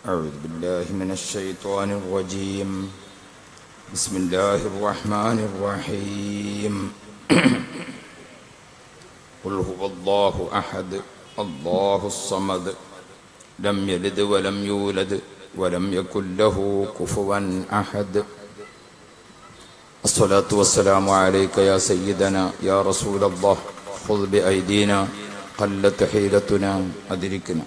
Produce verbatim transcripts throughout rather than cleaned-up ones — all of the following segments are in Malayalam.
أعوذ بالله من الشيطان الرجيم بسم الله الرحمن الرحيم قل هو الله أحد الله الصمد لم يلد ولم يولد ولم يكن له كفوا أحد الصلاة والسلام عليك يا سيدنا يا رسول الله خذ بأيدينا قلت حيلتنا أدركنا.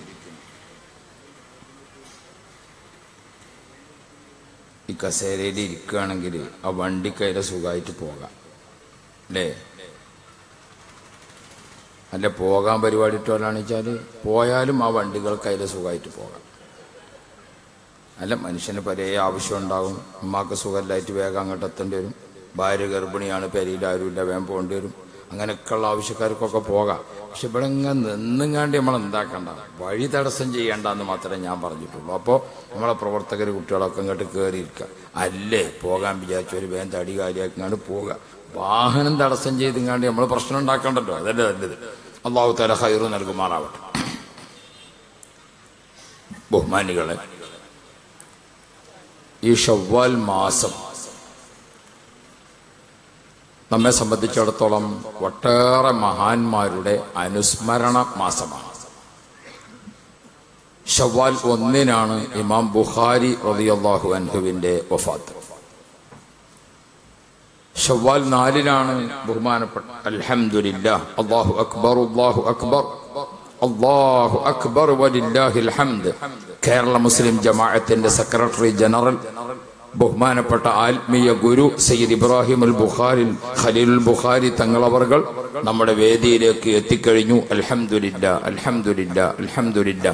ഈ കസേരയിൽ ഇരിക്കുകയാണെങ്കിൽ ആ വണ്ടിക്കയിലെ സുഖമായിട്ട് പോകാം അല്ലേ? അല്ല പോകാൻ പരിപാടി ഇട്ടോലാണെന്ന് വെച്ചാൽ പോയാലും ആ വണ്ടികൾക്കതിലെ സുഖമായിട്ട് പോകാം. അല്ല മനുഷ്യന് പല ആവശ്യം ഉണ്ടാകും. ഉമ്മാക്ക് സുഖമില്ലായിട്ട് വേഗം അങ്ങോട്ട് എത്തേണ്ടി വരും. ഭാര്യ ഗർഭിണിയാണ്, പെരയിൽ ആരുമില്ല, വേഗം പോകേണ്ടി വരും. അങ്ങനെയൊക്കെയുള്ള ആവശ്യക്കാർക്കൊക്കെ പോകാം. പക്ഷെ ഇവിടെ ഇങ്ങനെ നിന്നുങ്ങാണ്ട് നമ്മൾ എന്താക്കണ്ട, വഴി തടസ്സം ചെയ്യേണ്ടെന്ന് മാത്രമേ ഞാൻ പറഞ്ഞിട്ടുള്ളൂ. അപ്പോൾ നമ്മളെ പ്രവർത്തകർ കുട്ടികളൊക്കെ ഇങ്ങോട്ട് കയറിയിരിക്കുക. അല്ലേ പോകാൻ വിചാരിച്ചൊരു വേഗം തടി കാര്യമാക്കിങ്ങാണ്ട് പോവുക. വാഹനം തടസ്സം ചെയ്തിങ്ങാണ്ട് നമ്മൾ പ്രശ്നം ഉണ്ടാക്കണ്ടല്ലോ. അതല്ലേ നല്ലത്. അല്ലാഹു തആല ഖൈറ് നൽകുമാറാവട്ടെ. ബഹുമാനികളെ, ഈ ശവ്വാൽ മാസം നമ്മെ സംബന്ധിച്ചിടത്തോളം ഒട്ടേറെ മഹാന്മാരുടെ അനുസ്മരണ മാസമാണ്. ശവ്വാൽ ഒന്നിനാണ് ഇമാം ബുഖാരി റളിയല്ലാഹു അൻഹുവിന്റെ വഫാത്ത്. ശവ്വാൽ നാലിനാണ് ബഹുമാനപ്പെട്ട അൽഹംദുലില്ലാഹ് അല്ലാഹു അക്ബർ അല്ലാഹു അക്ബർ അല്ലാഹു അക്ബർ വലില്ലാഹിൽ ഹംദ് കേരള മുസ്ലിം ജമാഅത്തിന്റെ സെക്രട്ടറി ജനറൽ ബഹുമാനപ്പെട്ട ആത്മീയ ഗുരു സയ്യിദ് ഇബ്രാഹിം അൽ ബുഖാരി ഖലീലുൽ ബുഖാരി തങ്ങളവർകൾ നമ്മുടെ വേദിയിലേക്ക് എത്തിക്കഴിഞ്ഞു. അൽഹംദുലില്ലാ അൽഹംദുലില്ലാ അൽഹംദുലില്ലാ.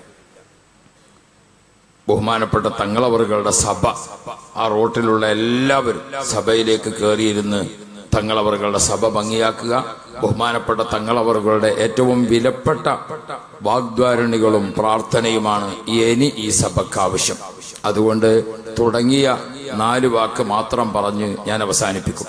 ബഹുമാനപ്പെട്ട തങ്ങളവറുകളുടെ സഭ, ആ റോട്ടിലുള്ള എല്ലാവരും സഭയിലേക്ക് കയറിയിരുന്ന് തങ്ങളവറുകളുടെ സഭ ഭംഗിയാക്കുക. ബഹുമാനപ്പെട്ട തങ്ങളവറുകളുടെ ഏറ്റവും വിലപ്പെട്ട വാഗ്ദ്വാരണികളും പ്രാർത്ഥനയുമാണ് ഇനി ഈ സഭയ്ക്ക് ആവശ്യം. അതുകൊണ്ട് തുടങ്ങിയ നാല് വാക്ക് മാത്രം പറഞ്ഞ് ഞാൻ അവസാനിപ്പിക്കും.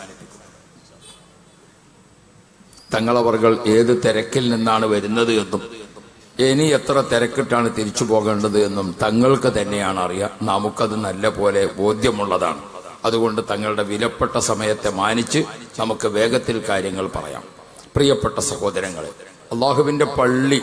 തങ്ങളവറുകൾ ഏത് തിരക്കിൽ നിന്നാണ് വരുന്നത് എന്നും ഇനി എത്ര തിരക്കിട്ടാണ് തിരിച്ചു പോകേണ്ടത് എന്നും തങ്ങൾക്ക് തന്നെയാണ് അറിയാം. നമുക്കത് നല്ല പോലെ ബോധ്യമുള്ളതാണ്. അതുകൊണ്ട് തങ്ങളുടെ വിലപ്പെട്ട സമയത്തെ മാനിച്ച് നമുക്ക് വേഗത്തിൽ കാര്യങ്ങൾ പറയാം. പ്രിയപ്പെട്ട സഹോദരങ്ങളെ, അള്ളാഹുവിന്റെ പള്ളി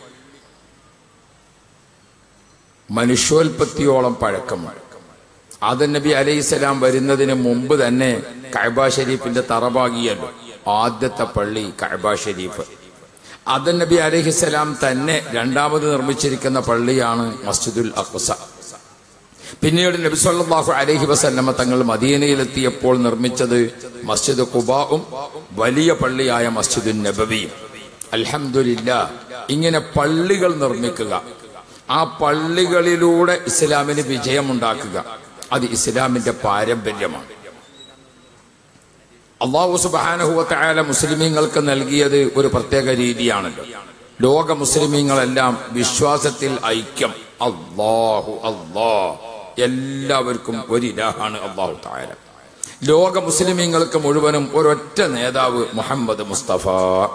മനുഷ്യോൽപത്തിയോളം പഴക്കമാണ്. ആദം നബി അലൈഹിസ്സലാം വരുന്നതിന് മുമ്പ് തന്നെ കഅബ ഷരീഫിന്റെ തറവാകിയല്ലോ ആദ്യത്തെ പള്ളി കഅബ ഷരീഫ്. ആദം നബി അലൈഹിസ്സലാം തന്നെ രണ്ടാമത് നിർമ്മിച്ചിരിക്കുന്ന പള്ളിയാണ് മസ്ജിദുൽ അഖ്സ. പിന്നീട് നബി സല്ലല്ലാഹു അലൈഹി വസല്ലമ തങ്ങൾ മദീനയിലെത്തിയപ്പോൾ നിർമ്മിച്ചത് മസ്ജിദ് ഖുബാഉം വലിയ പള്ളിയായ മസ്ജിദുൻ നബവിയും. അൽഹംദുലില്ലാഹ്, ഇങ്ങനെ പള്ളികൾ നിർമ്മിക്കുക, ആ പള്ളികളിലൂടെ ഇസ്ലാമിന് വിജയമുണ്ടാക്കുക, അത് ഇസ്ലാമിന്റെ പാരമ്പര്യമാണ്. അല്ലാഹു സുബ്ഹാനഹു വ തആല മുസ്ലിമീങ്ങൾക്ക് നൽകിയത് ഒരു പ്രത്യേക രീതിയാണല്ലോ. ലോക മുസ്ലിമീങ്ങളെല്ലാം വിശ്വാസത്തിൽ ഐക്യം. അല്ലാഹു അല്ലാഹ്, എല്ലാവർക്കും ഒരു ഇലാഹാണ് അല്ലാഹു തആല. ലോക മുസ്ലിമീങ്ങൾക്ക് മുഴുവനും ഒരൊറ്റ നേതാവ് മുഹമ്മദ് മുസ്തഫ.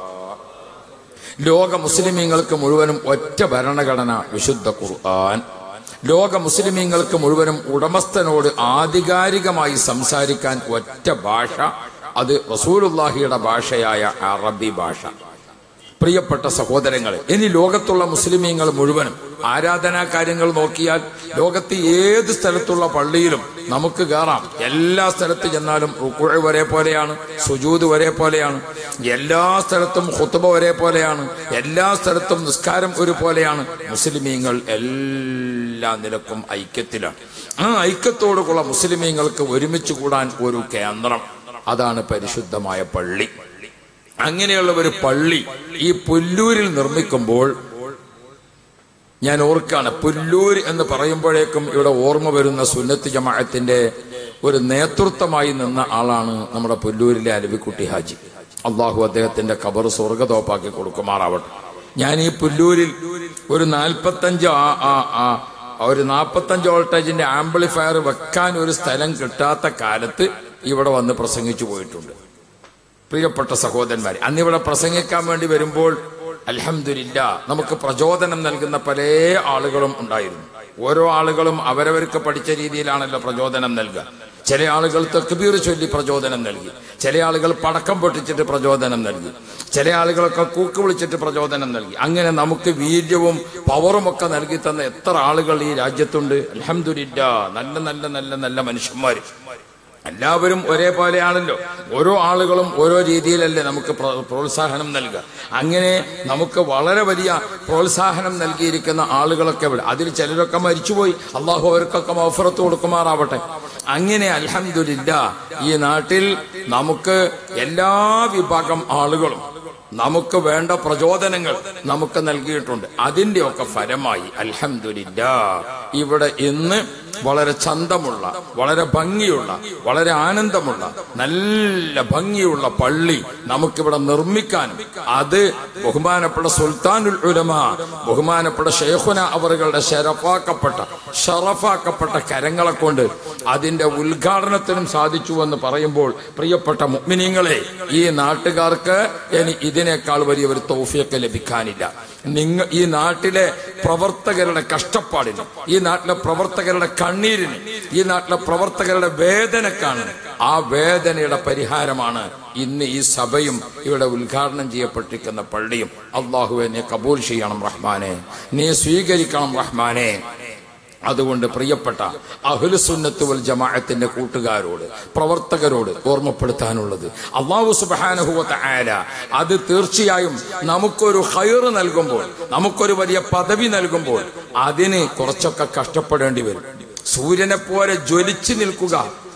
ലോക മുസ്ലിമീങ്ങൾക്ക് മുഴുവനും ഒറ്റ ഭരണഘടന വിശുദ്ധ ഖുർആൻ. ലോക മുസ്ലിമീങ്ങൾക്ക് മുഴുവനും ഉടമസ്ഥനോട് ആധികാരികമായി സംസാരിക്കാൻ ഒറ്റ ഭാഷ, അത് റസൂലുള്ളാഹിയുടെ ഭാഷയായ അറബി ഭാഷ. പ്രിയപ്പെട്ട സഹോദരങ്ങളെ, ഇനി ലോകത്തുള്ള മുസ്ലിമീങ്ങൾ മുഴുവനും ആരാധനാ കാര്യങ്ങൾ നോക്കിയാൽ ലോകത്ത് ഏത് സ്ഥലത്തുള്ള പള്ളിയിലും നമുക്ക് കയറാം. എല്ലാ സ്ഥലത്ത് ചെന്നാലും റുക്കൂഅ് ഒരേ പോലെയാണ്, സുജൂദ് ഒരേ പോലെയാണ്, എല്ലാ സ്ഥലത്തും ഖുത്ബ ഒരേ പോലെയാണ്, എല്ലാ സ്ഥലത്തും നിസ്കാരം ഒരുപോലെയാണ്. മുസ്ലിമീങ്ങൾ എല്ലാ നിലക്കും ഐക്യത്തിലാണ്. ആ ഐക്യത്തോടുള്ള മുസ്ലിമീങ്ങൾക്ക് ഒരുമിച്ച് കൂടാൻ ഒരു കേന്ദ്രം, അതാണ് പരിശുദ്ധമായ പള്ളി. അങ്ങനെയുള്ള ഒരു പള്ളി ഈ പുല്ലൂരിൽ നിർമ്മിക്കുമ്പോൾ ഞാൻ ഓർക്കാണ്, പുല്ലൂർ എന്ന് പറയുമ്പോഴേക്കും ഇവിടെ ഓർമ്മ വരുന്ന സുന്നത്ത് ജമാഅത്തിന്റെ ഒരു നേതൃത്വമായി നിന്ന ആളാണ് നമ്മുടെ പുല്ലൂരിലെ അലവിക്കുട്ടി ഹാജി. അള്ളാഹു അദ്ദേഹത്തിന്റെ ഖബർ സ്വർഗ്ഗതോപ്പാക്കി കൊടുക്കുമാറാവട്ടെ. ഞാൻ ഈ പുല്ലൂരിൽ ഒരു നാൽപ്പത്തഞ്ച് ഒരു നാൽപ്പത്തഞ്ച് വോൾട്ടേജിന്റെ ആംപ്ലിഫയർ വെക്കാൻ ഒരു സ്ഥലം കിട്ടാത്ത കാലത്ത് ഇവിടെ വന്ന് പ്രസംഗിച്ചു പോയിട്ടുണ്ട്. പ്രിയപ്പെട്ട സഹോദരന്മാരെ, അന്നിവിടെ പ്രസംഗിക്കാൻ വേണ്ടി വരുമ്പോൾ അൽഹംദുലില്ലാ നമുക്ക് പ്രചോദനം നൽകുന്ന പല ആളുകളും ഉണ്ടായിരുന്നു. ഓരോ ആളുകളും അവരവർക്ക് പഠിച്ച രീതിയിലാണല്ലോ പ്രചോദനം നൽകുക. ചില ആളുകൾ തക്ബീർ ചൊല്ലി പ്രചോദനം നൽകി, ചില ആളുകൾ പടക്കം പൊട്ടിച്ചിട്ട് പ്രചോദനം നൽകി, ചില ആളുകളൊക്കെ കൂക്ക് വിളിച്ചിട്ട് പ്രചോദനം നൽകി. അങ്ങനെ നമുക്ക് വീര്യവും പവറും ഒക്കെ നൽകി തന്ന എത്ര ആളുകൾ ഈ രാജ്യത്തുണ്ട്. അൽഹംദുലില്ലാഹ്, നല്ല നല്ല നല്ല നല്ല മനുഷ്യന്മാർ. എല്ലാവരും ഒരേപോലെയാണല്ലോ. ഓരോ ആളുകളും ഓരോ രീതിയിലല്ലേ നമുക്ക് പ്രോത്സാഹനം നൽകുക. അങ്ങനെ നമുക്ക് വളരെ വലിയ പ്രോത്സാഹനം നൽകിയിരിക്കുന്ന ആളുകളൊക്കെ ഇവിടെ. അതിൽ ചിലരൊക്കെ മരിച്ചുപോയി, അള്ളാഹു അവർക്കൊക്കെ മഗ്ഫിറത്ത് കൊടുക്കുമാറാവട്ടെ. അങ്ങനെ അൽഹംദുലില്ലാഹ് ഈ നാട്ടിൽ നമുക്ക് എല്ലാ വിഭാഗം ആളുകളും നമുക്ക് വേണ്ട പ്രചോദനങ്ങൾ നമുക്ക് നൽകിയിട്ടുണ്ട്. അതിന്റെയൊക്കെ ഫലമായി അൽഹംദുലില്ലാഹ് ഇവിടെ ഇന്ന് വളരെ ചന്തമുള്ള, വളരെ ഭംഗിയുള്ള, വളരെ ആനന്ദമുള്ള, നല്ല ഭംഗിയുള്ള പള്ളി നമുക്കിവിടെ നിർമ്മിക്കാനും അത് ബഹുമാനപ്പെട്ട സുൽത്താനുൽ ഉലമ ബഹുമാനപ്പെട്ട ശൈഖുന അവറുകളുടെ ശരഫാക്കപ്പെട്ട ഷറഫാക്കപ്പെട്ട കരങ്ങളെ കൊണ്ട് അതിന്റെ ഉദ്ഘാടനത്തിനും സാധിച്ചു എന്ന് പറയുമ്പോൾ പ്രിയപ്പെട്ട മുഅ്മിനീങ്ങളെ, ഈ നാട്ടുകാർക്ക് ഇനി ഇതിനേക്കാൾ വലിയ ഒരു തൗഫീഖ് ലഭിക്കാനില്ല. നിങ്ങൾ ഈ നാട്ടിലെ പ്രവർത്തകരുടെ കഷ്ടപ്പാടിന്, ഈ നാട്ടിലെ പ്രവർത്തകരുടെ കണ്ണീരിന്, ഈ നാട്ടിലെ പ്രവർത്തകരുടെ വേദനക്കാണ്, ആ വേദനയുടെ പരിഹാരമാണ് ഇന്ന് ഈ സഭയും ഇവിടെ ഉദ്ഘാടനം ചെയ്യപ്പെട്ടിരിക്കുന്ന പള്ളിയും. അല്ലാഹുവേ, നീ കബൂൽ ചെയ്യണം റഹ്മാനെ, നീ സ്വീകരിക്കണം റഹ്മാനെ. അതുകൊണ്ട് പ്രിയപ്പെട്ട അഹ്ലുസുന്നത്ത് വൽ ജമാഅത്തിന്റെ കൂട്ടുകാരോട്, പ്രവർത്തകരോട് ഓർമ്മപ്പെടുത്താനുള്ളത്, അല്ലാഹു സുബ്ഹാനഹു വ തആല അത് തീർച്ചയായും നമുക്കൊരു ഖൈർ നൽകുമ്പോൾ, നമുക്കൊരു വലിയ പദവി നൽകുമ്പോൾ അതിന് കുറച്ചൊക്കെ കഷ്ടപ്പെടേണ്ടി വരും. സൂര്യനെ പോലെ ജ്വലിച്ചു നിൽക്കുക,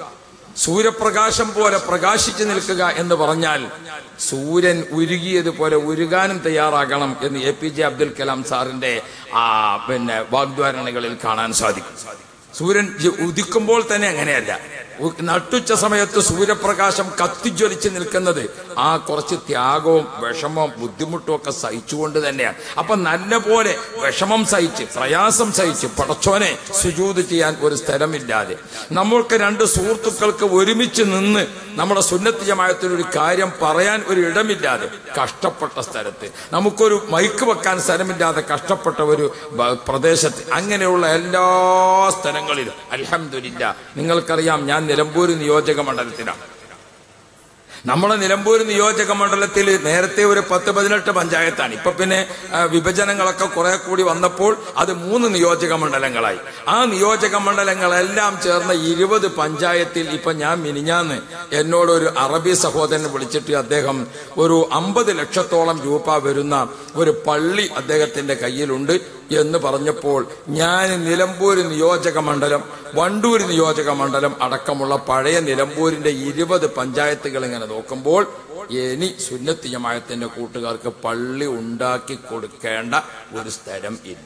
സൂര്യപ്രകാശം പോലെ പ്രകാശിച്ചു നിൽക്കുക എന്ന് പറഞ്ഞാൽ സൂര്യൻ ഉരുകിയതുപോലെ ഉരുകാനും തയ്യാറാകണം എന്ന് A P J Abdul Kalam സാറിന്റെ ആ പിന്നെ വാഗ്ദാനങ്ങളിൽ കാണാൻ സാധിക്കും. സൂര്യൻ ഉദിക്കുമ്പോൾ തന്നെ അങ്ങനെയല്ല, നട്ടുച്ച സമയത്ത് സൂര്യപ്രകാശം കത്തിജ്വലിച്ച് നിൽക്കുന്നത് ആ കുറച്ച് ത്യാഗവും വിഷമവും ബുദ്ധിമുട്ടും ഒക്കെ സഹിച്ചുകൊണ്ട് തന്നെയാണ്. അപ്പൊ നല്ല പോലെ വിഷമം സഹിച്ച് പ്രയാസം സഹിച്ച് പടച്ചോനെ സുജൂദ് ചെയ്യാൻ ഒരു സ്ഥലമില്ലാതെ, നമ്മൾക്ക് രണ്ട് സുഹൃത്തുക്കൾക്ക് ഒരുമിച്ച് നിന്ന് നമ്മുടെ സുന്നത്ത് ജമാഅത്തിനൊരു കാര്യം പറയാൻ ഒരു ഇടമില്ലാതെ കഷ്ടപ്പെട്ട സ്ഥലത്ത്, നമുക്കൊരു മൈക്ക് വെക്കാൻ സ്ഥലമില്ലാതെ കഷ്ടപ്പെട്ട ഒരു പ്രദേശത്ത്, അങ്ങനെയുള്ള എല്ലാ സ്ഥലങ്ങളിലും അൽഹംദുലില്ലാഹ് നിങ്ങൾക്കറിയാം, ഞാൻ നിലമ്പൂർ നിയോജക മണ്ഡലത്തിലാണ്. നമ്മുടെ നിലമ്പൂർ നിയോജക മണ്ഡലത്തിൽ നേരത്തെ ഒരു പത്ത് പതിനെട്ട് പഞ്ചായത്താണ്. ഇപ്പൊ പിന്നെ വിഭജനങ്ങളൊക്കെ കുറെ കൂടി വന്നപ്പോൾ അത് മൂന്ന് നിയോജക മണ്ഡലങ്ങളായി. ആ നിയോജക മണ്ഡലങ്ങളെല്ലാം ചേർന്ന ഇരുപത് പഞ്ചായത്തിൽ ഇപ്പൊ ഞാൻ മിനിഞ്ഞാന്ന് എന്നോട് ഒരു അറബി സഹോദരൻ വിളിച്ചിട്ട് അദ്ദേഹം ഒരു അമ്പത് ലക്ഷത്തോളം രൂപ വരുന്ന ഒരു പള്ളി അദ്ദേഹത്തിന്റെ കയ്യിലുണ്ട് എന്ന് പറഞ്ഞപ്പോൾ ഞാൻ നിലമ്പൂർ നിയോജക മണ്ഡലം, വണ്ടൂർ നിയോജക മണ്ഡലം അടക്കമുള്ള പഴയ നിലമ്പൂരിന്റെ ഇരുപത് പഞ്ചായത്തുകൾ ഇങ്ങനെ നോക്കുമ്പോൾ ഇനി സുന്നത്ത് ജമാഅത്തിന്റെ കൂട്ടുകാർക്ക് പള്ളി ഉണ്ടാക്കി കൊടുക്കേണ്ട ഒരു സ്ഥലം ഇല്ല.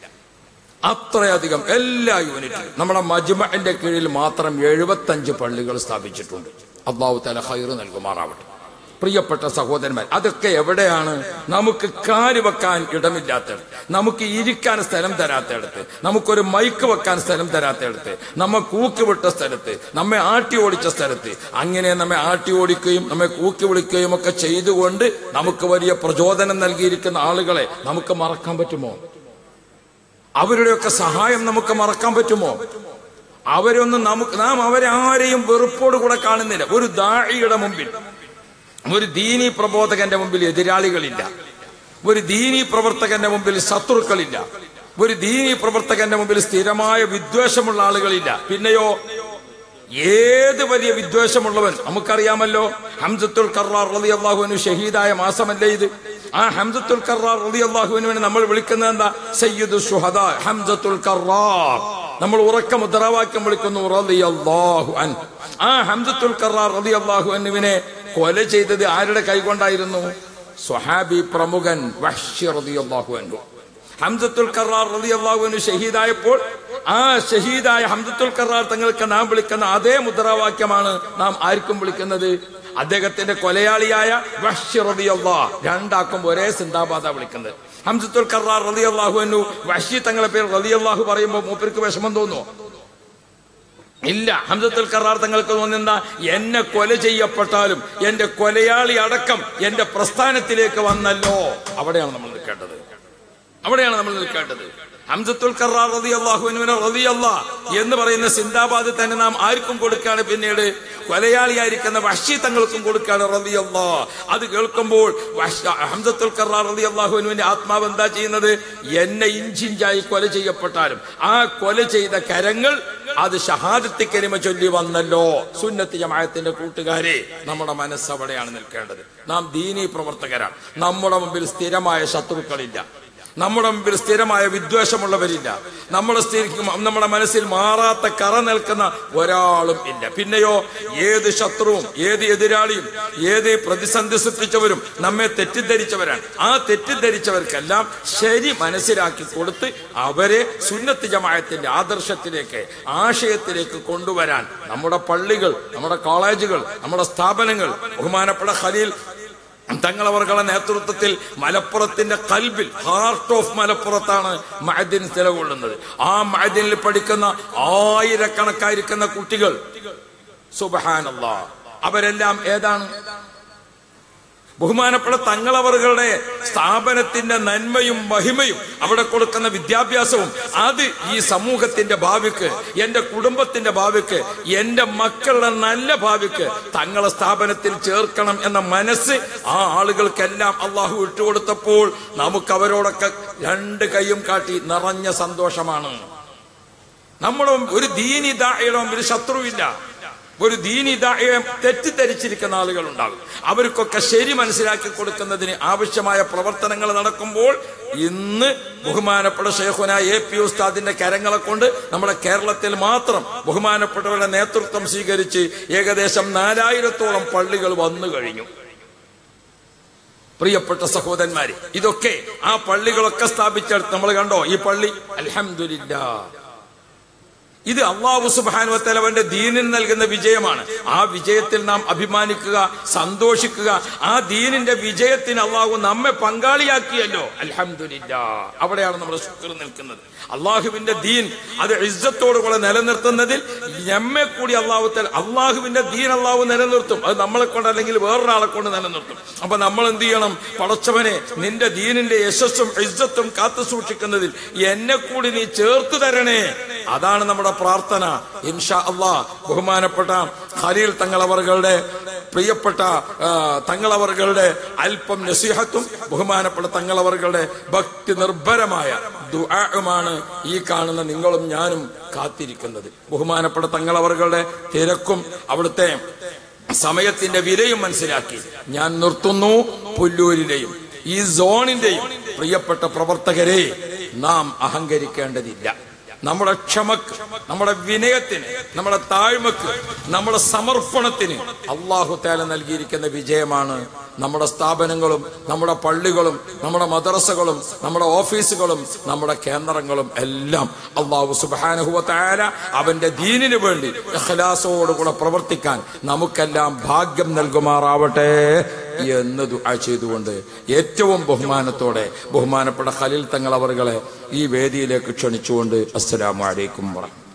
അത്രയധികം എല്ലാ യൂണിറ്റിലും നമ്മുടെ മജ്മഅന്റെ കീഴിൽ മാത്രം എഴുപത്തഞ്ച് പള്ളികൾ സ്ഥാപിച്ചിട്ടുണ്ട്. അല്ലാഹു തആല ഖൈർ നൽകുമാറാവട്ടെ. പ്രിയപ്പെട്ട സഹോദരന്മാർ, അതൊക്കെ എവിടെയാണ്? നമുക്ക് കാല് വെക്കാൻ ഇടമില്ലാത്തടത്ത്, നമുക്ക് ഇരിക്കാൻ സ്ഥലം തരാത്തടത്ത്, നമുക്കൊരു മൈക്ക് വെക്കാൻ സ്ഥലം തരാത്തടത്ത്, നമ്മെ കൂക്കി വിട്ട സ്ഥലത്ത്, നമ്മെ ആട്ടി ഓടിച്ച സ്ഥലത്ത്, അങ്ങനെ നമ്മെ ആട്ടി ഓടിക്കുകയും നമ്മെ കൂക്കി വിളിക്കുകയും ഒക്കെ ചെയ്തുകൊണ്ട് നമുക്ക് വലിയ പ്രചോദനം നൽകിയിരിക്കുന്ന ആളുകളെ നമുക്ക് മറക്കാൻ പറ്റുമോ? അവരുടെയൊക്കെ സഹായം നമുക്ക് മറക്കാൻ പറ്റുമോ? അവരൊന്നും നമുക്ക്, നാം അവരെ ആരെയും വെറുപ്പോടുകൂടെ കാണുന്നില്ല. ഒരു ദാഇയുടെ മുമ്പിൽ, ഒരു ദീനി പ്രബോധകന്റെ മുമ്പിൽ എതിരാളികളില്ല, ഒരു ദീനി പ്രവർത്തകന്റെ മുമ്പിൽ ശത്രുക്കളില്ല, ഒരു ദീനി പ്രവർത്തകന്റെ മുമ്പിൽ സ്ഥിരമായ വിദ്വേഷമുള്ള ആളുകളില്ല. പിന്നെയോ ഏത് വലിയ വിദ്വേഷമുള്ളവൻ, നമുക്കറിയാമല്ലോ, ഹംസത്തുൽ കറാർ റളിയല്ലാഹു അൻഹു ഷഹീദായ മാസമല്ലേ ഇത്? ആ ഹംസത്തുൽ കറാർ റളിയല്ലാഹു അൻഹുവിനെ നമ്മൾ വിളിക്കുന്നത് എന്താ? സയ്യിദു ശുഹദാ ഹംസത്തുൽ കറാർ. നമ്മൾ ഉറക്ക മുദ്രാവാക്യം വിളിക്കുന്നു റളിയല്ലാഹു അൻഹു. ആ ഹംസത്തുൽ കറാർ റളിയല്ലാഹു അൻഹുവിനെ കൊല ചെയ്തത് ആരുടെ കൈകൊണ്ടായിരുന്നു? സ്വഹാബി പ്രമുഖൻ വഹ്ശി റളിയല്ലാഹു അൻഹു. ഹംസത്തുൽ കറാർ റളിയല്ലാഹു അൻഹു ഷഹീദായപ്പോൾ ആ ഷഹീദായ ഹംസത്തുൽ കറാർ തങ്ങൾക്ക് നാം വിളിക്കുന്ന അതേ മുദ്രാവാക്യമാണ് നാം ആർക്കും വിളിക്കുന്നത്. അദ്ദേഹത്തിന്റെ കൊലയാളിയായ വഹ്ശി റളിയല്ലാഹു, രണ്ടാക്കും ഒരേ സിന്ദാബാദ വിളിക്കുന്നത്. ഹംസത്തുൽ കറാർ റളിയല്ലാഹു അൻഹു വഹ്ശി തങ്ങളെ പേര് റളിയല്ലാഹു പറയുമ്പോൾ മൂപ്പർക്ക് വിഷമം തോന്നുമോ? ഇല്ല. ഹംസത്തുൽ കറാർ തങ്ങൾക്ക് തോന്നുന്ന എന്നെ കൊല ചെയ്യപ്പെട്ടാലും എന്റെ കൊലയാളി അടക്കം എന്റെ പ്രസ്ഥാനത്തിലേക്ക് വന്നല്ലോ. അവിടെയാണ് നമ്മൾ നിൽക്കേണ്ടത്, അവിടെയാണ് നമ്മൾ നിൽക്കേണ്ടത്. ഹംസത്തുൽ കറാർ റളിയല്ലാഹു അൻഹു റളിയല്ലാഹ് എന്ന് പറയുന്ന സിന്ദാബാദ് തന്നെ നാം ആർക്കും കൊടുക്കാണ്, പിന്നീട് കൊലയാളിയായിരിക്കുന്ന വഹ്ശി തങ്ങൾക്കും കൊടുക്കാണ് റളിയല്ലാഹ്. അത് കേൾക്കുമ്പോൾ ഹംസത്തുൽ കറാർ റളിയല്ലാഹു അൻഹുവിന്റെ ആത്മാവ് എന്താ ചെയ്യുന്നത്? എന്നെ ഇഞ്ചിഞ്ചായി കൊല ചെയ്യപ്പെട്ടാലും ആ കൊല ചെയ്ത കരങ്ങൾ അത് ഷഹാദത്ത് കലിമ ചൊല്ലി വന്നല്ലോ. സുന്നത്ത് ജമാഅത്തിന്റെ കൂട്ടുകാരെ, നമ്മുടെ മനസ്സ് അവിടെയാണ് നിൽക്കേണ്ടത്. നാം ദീനീ പ്രവർത്തകരാണ്. നമ്മുടെ മുമ്പിൽ സ്ഥിരമായ ശത്രുക്കളില്ല, നമ്മുടെ മുമ്പിൽ സ്ഥിരമായ വിദ്വേഷമുള്ളവരില്ല, നമ്മുടെ നമ്മുടെ മനസ്സിൽ മാറാത്ത കറ നിൽക്കുന്ന ഒരാളും ഇല്ല. പിന്നെയോ ഏത് ശത്രുവും ഏത് എതിരാളിയും ഏത് പ്രതിസന്ധി സൃഷ്ടിച്ചവരും നമ്മെ തെറ്റിദ്ധരിച്ചവരാണ്. ആ തെറ്റിദ്ധരിച്ചവർക്കെല്ലാം ശരി മനസ്സിലാക്കി കൊടുത്ത് അവരെ സുന്നത്ത് ജമാഅത്തിന്റെ ആദർശത്തിലേക്ക് ആശയത്തിലേക്ക് കൊണ്ടുവരാൻ നമ്മുടെ പള്ളികൾ, നമ്മുടെ കോളേജുകൾ, നമ്മുടെ സ്ഥാപനങ്ങൾ, ബഹുമാനപ്പെട്ട ഖലീൽ തങ്ങളവരുടെ നേതൃത്വത്തിൽ മലപ്പുറത്തിന്റെ കൽബിൽ, ഹാർട്ട് ഓഫ് മലപ്പുറത്താണ് മഅദിൻ നിലകൊള്ളുന്നത്. ആ മഅദിനിൽ പഠിക്കുന്ന ആയിരക്കണക്കായിരിക്കുന്ന കുട്ടികൾ, സുബ്ഹാനല്ലാഹ്, അവരെല്ലാം ഏതാണ്? ബഹുമാനപ്പെട്ട തങ്ങളവരുടെ സ്ഥാപനത്തിന്റെ നന്മയും മഹിമയും അവിടെ കൊടുക്കുന്ന വിദ്യാഭ്യാസവും അത് ഈ സമൂഹത്തിന്റെ ഭാവിക്ക്, എന്റെ കുടുംബത്തിന്റെ ഭാവിക്ക്, എന്റെ മക്കളുടെ നല്ല ഭാവിക്ക് തങ്ങളെ സ്ഥാപനത്തിൽ ചേർക്കണം എന്ന മനസ്സ് ആ ആളുകൾക്കെല്ലാം അള്ളാഹു ഇട്ടുകൊടുത്തപ്പോൾ നമുക്ക് അവരോടൊക്കെ രണ്ട് കൈയും കാട്ടി നിറഞ്ഞ സന്തോഷമാണ്. നമ്മുടെ ഒരു ദീനി ദാഇയുടെ മുമ്പിൽ ശത്രുവില്ല. ഒരു ദീനി ദാഇയെ തെറ്റിദ്ധരിച്ചിരിക്കുന്ന ആളുകൾ ഉണ്ടാകും. അവർക്കൊക്കെ ശരി മനസ്സിലാക്കി കൊടുക്കുന്നതിന് ആവശ്യമായ പ്രവർത്തനങ്ങൾ നടക്കുമ്പോൾ ഇന്ന് ബഹുമാനപ്പെട്ട ശൈഖുന എ പി ഉസ്താദിന്റെ കരങ്ങളെ കൊണ്ട് നമ്മുടെ കേരളത്തിൽ മാത്രം ബഹുമാനപ്പെട്ടവരുടെ നേതൃത്വം സ്വീകരിച്ച് ഏകദേശം നാലായിരത്തോളം പള്ളികൾ വന്നു കഴിഞ്ഞു. പ്രിയപ്പെട്ട സഹോദരന്മാരെ, ഇതൊക്കെ ആ പള്ളികളൊക്കെ സ്ഥാപിച്ചെടുത്ത് നമ്മൾ കണ്ടോ ഈ പള്ളി? അൽഹംദുലില്ലാഹ്, ഇത് അല്ലാഹു സുബ്ഹാനഹു വ തആല അവന്റെ ദീനിന് നൽകുന്ന വിജയമാണ്. ആ വിജയത്തിൽ നാം അഭിമാനിക്കുക, സന്തോഷിക്കുക. ആ ദീനിന്റെ വിജയത്തിന് അല്ലാഹു നമ്മെ പങ്കാളിയാക്കിയല്ലോ, അൽഹംദുലില്ലാഹ്. അവിടെയാണ് നമ്മുടെ ശുക്ർ നിൽക്കുന്നത്. അള്ളാഹുവിന്റെ ദീൻ അത് ഇസ്സത്തോടുകൂടെ നിലനിർത്തുന്നതിൽ നമ്മെ കൂടി അള്ളാഹു തആല, അള്ളാഹുവിന്റെ ദീൻ അള്ളാഹു നിലനിർത്തും. അത് നമ്മളെ കൊണ്ട് അല്ലെങ്കിൽ വേറൊരാളെ കൊണ്ട് നിലനിർത്തും. അപ്പൊ നമ്മൾ എന്ത് ചെയ്യണം? പടച്ചവനെ, നിന്റെ ദീനിന്റെ യശസ്സും ഇസ്സത്തും കാത്തു സൂക്ഷിക്കുന്നതിൽ എന്നെ കൂടി നീ ചേർത്ത് തരണേ. അതാണ് നമ്മുടെ പ്രാർത്ഥന. ഇൻഷാ അല്ലാഹ് ബഹുമാനപ്പെട്ട ഖലീൽ തങ്ങളവറുകളുടെ പ്രിയപ്പെട്ട തങ്ങളവറുകളുടെ അല്പം നസീഹത്തും ബഹുമാനപ്പെട്ട തങ്ങളവറുകളുടെ ഭക്തി നിർഭരമായ ദുആഉമാണ് ഈ കാണുന്ന നിങ്ങളും ഞാനും കാത്തിരിക്കുന്നത്. ബഹുമാനപ്പെട്ട തങ്ങളവറുകളുടെ തിരക്കും അവിടുത്തെ സമയത്തിന്റെ വിലയും മനസ്സിലാക്കി ഞാൻ നിർത്തുന്നു. പുല്ലൂരിലെയും ഈ സോണിന്റെയും പ്രിയപ്പെട്ട പ്രവർത്തകരെ, നാം അഹങ്കരിക്കേണ്ടതില്ല. നമ്മുടെ ക്ഷമക്ക്, നമ്മുടെ വിനയത്തിന്, നമ്മുടെ താഴ്മക്ക്, നമ്മുടെ സമർപ്പണത്തിന് അല്ലാഹു തആല നൽകിയിരിക്കുന്ന വിജയമാണ് നമ്മുടെ സ്ഥാപനങ്ങളും നമ്മുടെ പള്ളികളും നമ്മുടെ മദ്രസകളും നമ്മുടെ ഓഫീസുകളും നമ്മുടെ കേന്ദ്രങ്ങളും എല്ലാം. അല്ലാഹു സുബ്ഹാനഹു വ തആല അവന്റെ ദീനിനു വേണ്ടി ഇഖ്ലാസോടുകൂടെ പ്രവർത്തിക്കാൻ നമുക്കെല്ലാം ഭാഗ്യം നൽകുമാറാവട്ടെ എന്ന് ദുആ ചെയ്തുകൊണ്ട് ഏറ്റവും ബഹുമാനത്തോടെ ബഹുമാനപ്പെട്ട ഖലീൽ തങ്ങൾ അവറുകളെ ഈ വേദിയിലേക്ക് ക്ഷണിച്ചുകൊണ്ട് അസ്സലാമു അലൈക്കും വറഹ്മത്തുള്ളാഹി.